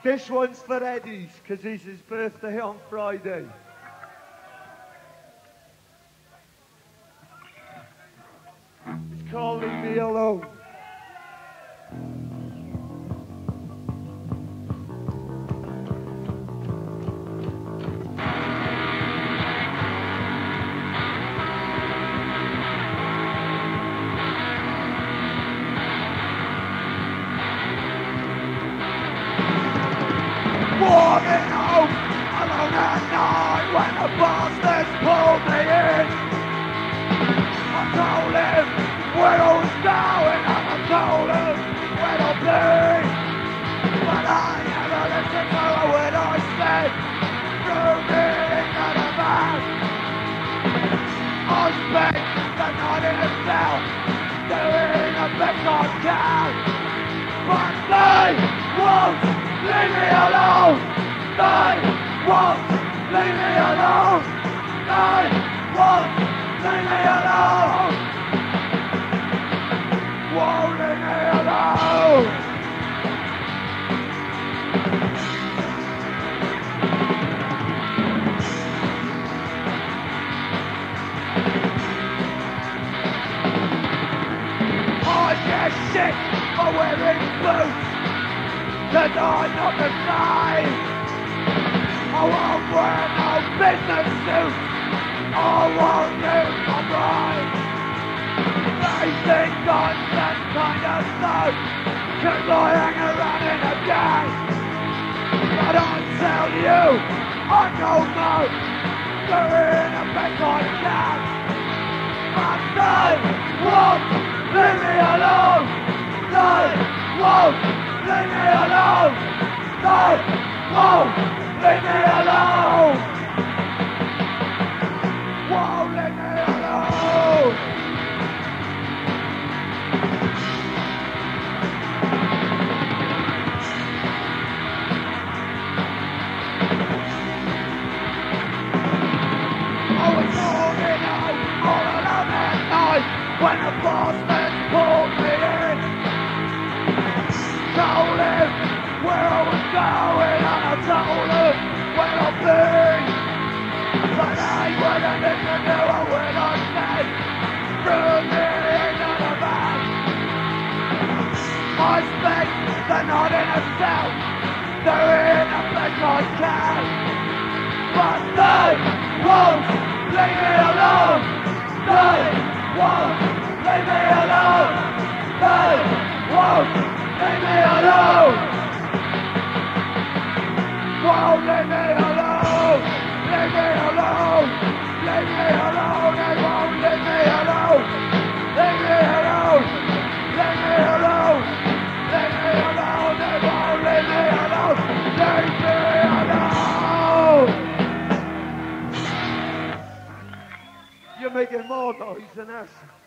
This one's for Eddie's, because it's his birthday on Friday. It's called Leave Me Alone. Walking home alone at night when the bastards pulled me in. I told him where I was going and I told him where I'll be. But I never listened to a word I said. Threw me into the van. I spent the night in a cell doing the best I can. But they won't leave me alone. They won't leave me alone. They won't leave me alone. Won't leave me alone. I get sick of wearing boots. Cause I'm not the same. I won't wear no business suit. I won't use my brain. They think I'm that kind of thug, cause I hang around in a gang. But I tell you, I'm no more doing the best I can. But they won't leave me alone. They won't leave me alone! They won't leave me alone! Won't leave me alone! I was walking out all alone at night when the bastards pulled me in. Told him where I was going and I told him where I'll be. But I wouldn't listen to a word I said. Threw me into the van. I spent the night in a cell doing the best I can. But they won't leave me alone. They won't leave me alone. They won't leave me alone! Won't leave me alone! Leave me alone! Leave me alone! They won't leave me alone! Leave me alone! Leave me alone! Leave me alone! They won't leave me alone! Leave me alone! You're making more noise than us.